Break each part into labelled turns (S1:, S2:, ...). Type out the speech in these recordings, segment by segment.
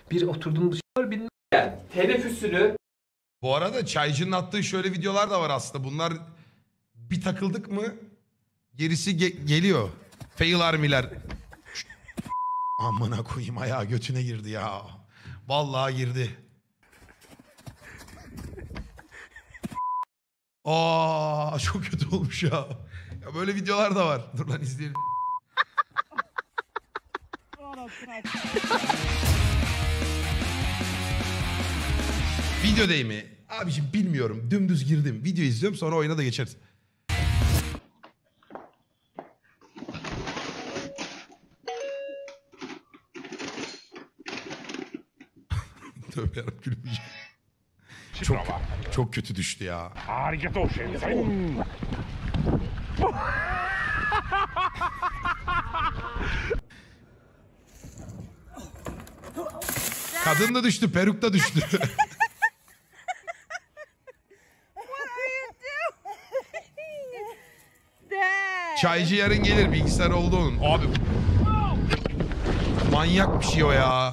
S1: Bir oturdum dışarı bilmem.
S2: Yani teneffüsünü
S3: Bu arada Çaycı'nın attığı şöyle videolar da var aslında. Bunlar bir takıldık mı gerisi geliyor. Fail armiler. Amına koyayım, ayağı götüne girdi ya. Vallahi girdi. Aa, çok kötü olmuş ya. Ya böyle videolar da var. Dur lan izleyelim. Video değil mi? Abiciğim bilmiyorum. Dümdüz girdim. Video izliyorum, sonra oyuna da geçeriz. Tövbe yarabbim, gülmeyeceğim. Çok kötü düştü ya. Kadın da düştü, peruk da düştü. Çaycı yarın gelir, bilgisayar oldu onun. Abi manyak bir şey o ya.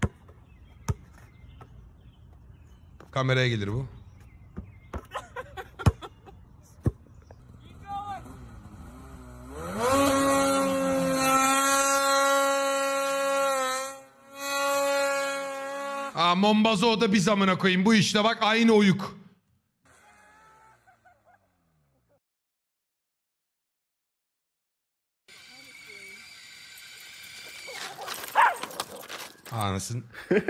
S3: Kameraya gelir bu. Aa, Mombazo o da bir zamana koyayım. Bu işte bak, aynı oyuk. Anasın.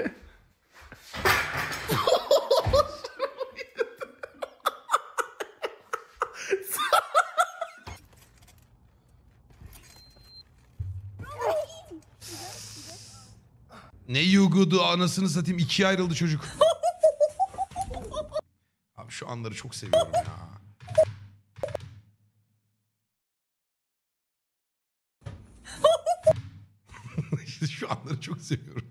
S3: Ne yugudu anasını satayım, ikiye ayrıldı çocuk. Abi şu anları çok seviyorum ya. İşte şu anları çok seviyorum.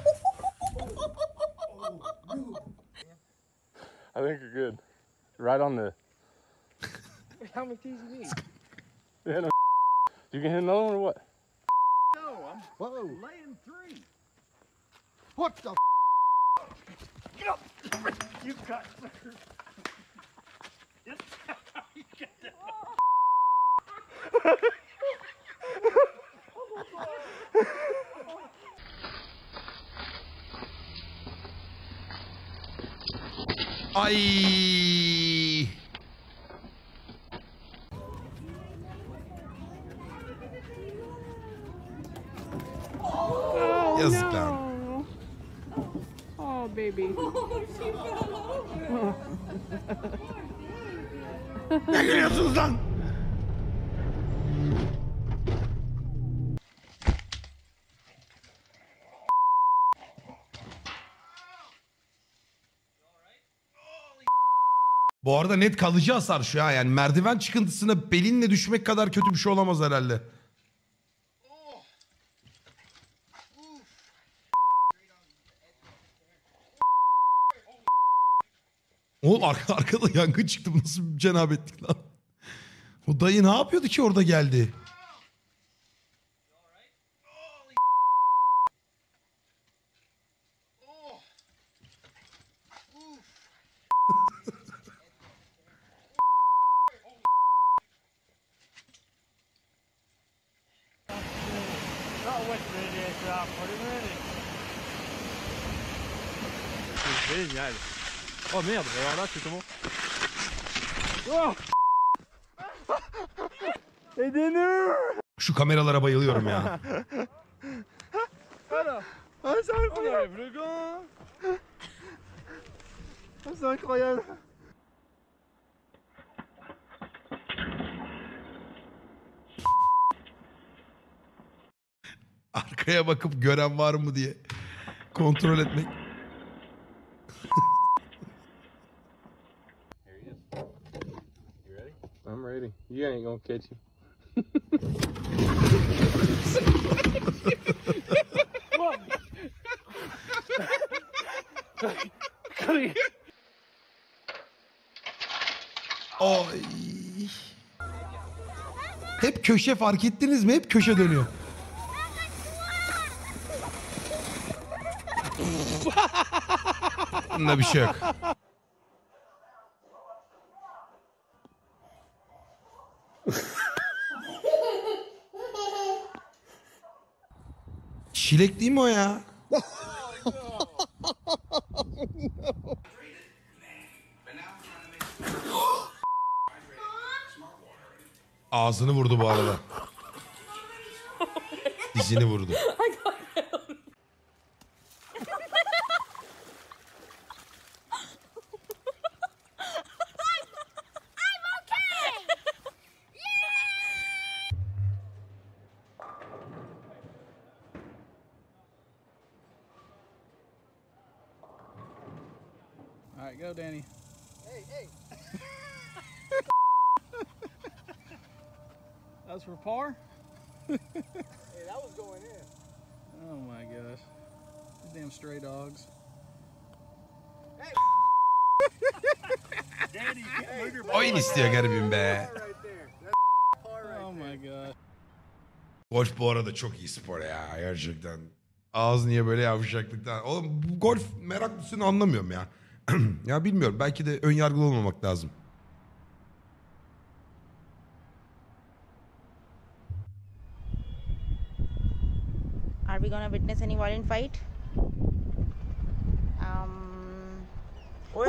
S4: I think you're good. Right on the.
S5: How many keys you need?
S4: Yeah, no. You can hit another one or what?
S5: No, I'm laying 3.
S6: What the?
S5: Get up! You got her. You get that.
S3: Ay. Yazık lan.
S7: Oh, baby.
S3: Ne gülüyorsunuz lan? Bu arada net kalıcı hasar şu ha, yani merdiven çıkıntısına belinle düşmek kadar kötü bir şey olamaz herhalde. Oğlum arkada yangın çıktı, bu nasıl bir cenabetlik lan? O dayı ne yapıyordu ki orada geldi?
S4: Génial. Oh merde, alors là c'est comment? Aidez-nous!
S3: Şu kameralara bayılıyorum ya.
S4: Voilà. Ah, c'est incroyable le gars. Ah, c'est incroyable.
S3: Arkaya bakıp gören var mı diye kontrol etmek.
S4: You ready? I'm ready. You ain't gonna catch him.
S3: Ay. Hep köşe, fark ettiniz mi? Hep köşe dönüyor. Bunda bir şey yok. Çilek değil mi o ya? Ağzını vurdu bu arada. Dizini vurdu.
S1: All right, go, Danny.
S6: Hey.
S1: That was for par?
S6: Hey, that was going in.
S1: Oh my gosh. These damn stray dogs.
S5: Daddy, you can't move your
S3: Oyun istiyor garibim be.
S6: Right there. That's par right
S1: Oh my gosh.
S3: Golf bu arada çok iyi spor ya gerçekten. Ağız niye böyle yavşaklıktan. Oğlum bu golf meraklısını anlamıyorum ya. Ya bilmiyorum, belki de ön yargılı olmamak lazım.
S7: Are we gonna witness any violent fight? War!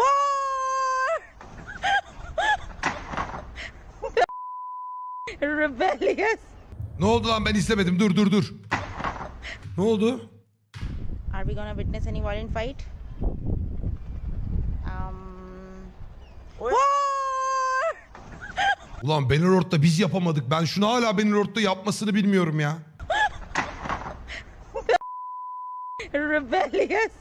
S7: Rebellious.
S3: Ne oldu lan, ben izlemedim, dur. Ne oldu?
S7: Are we gonna witness any violent fight? War!
S3: Ulan Bannerlord'da biz yapamadık. Ben şunu hala Bannerlord'da yapmasını bilmiyorum ya.
S7: Rebellious.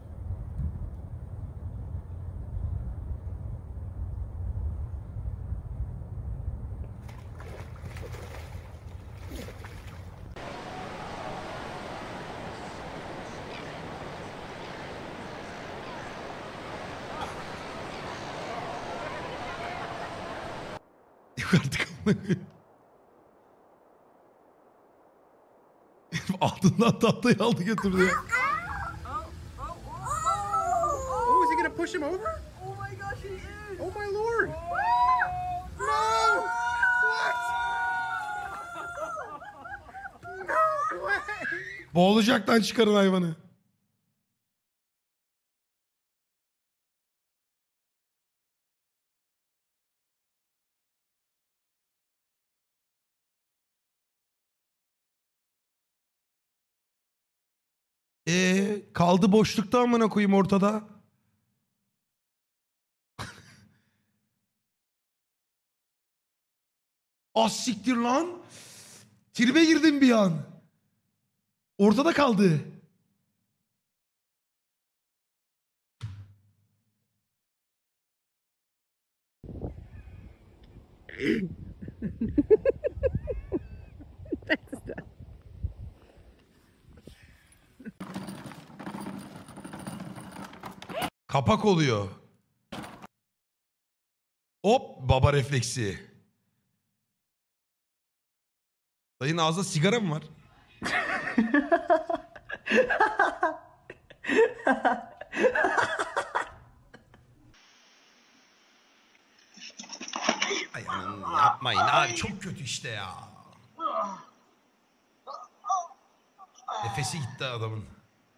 S3: Yok artık. Altından tahtayı aldı götürdü ya.
S4: Oh, is he gonna push him over? Oh my gosh, he is! Oh my lord! No! What? No way!
S3: Boğulacaktan çıkarın hayvanı. Kaldı boşlukta amına koyayım ortada. Az siktir lan. Tribe girdim bir an. Ortada kaldı. Kapak oluyor. Hop, baba refleksi. Dayının ağzında sigara mı var? Ay anam, yapmayın abi, çok kötü işte ya. Nefesi gitti adamın.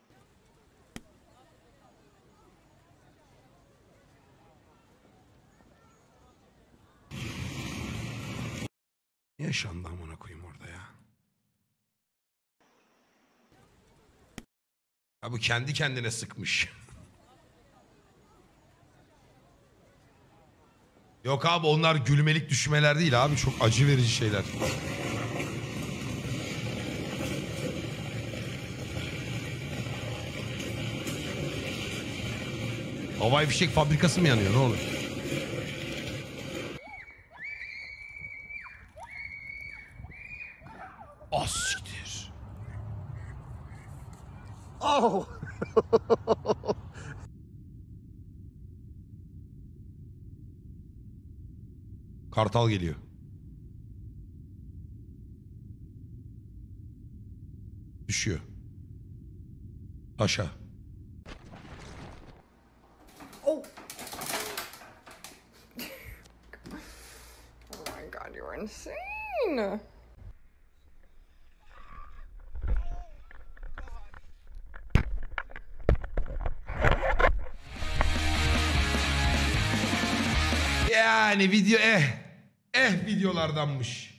S3: Ne yaşandı amına koyayım orada ya? Ha, bu kendi kendine sıkmış. Yok abi, onlar gülmelik düşmeler değil abi, çok acı verici şeyler. Havai fişek fabrikası mı yanıyor, ne olur? Ah siktir.
S6: Oh!
S3: Kartal geliyor. Düşüyor. Aşağı.
S8: insane.
S3: Yani video videolardanmış.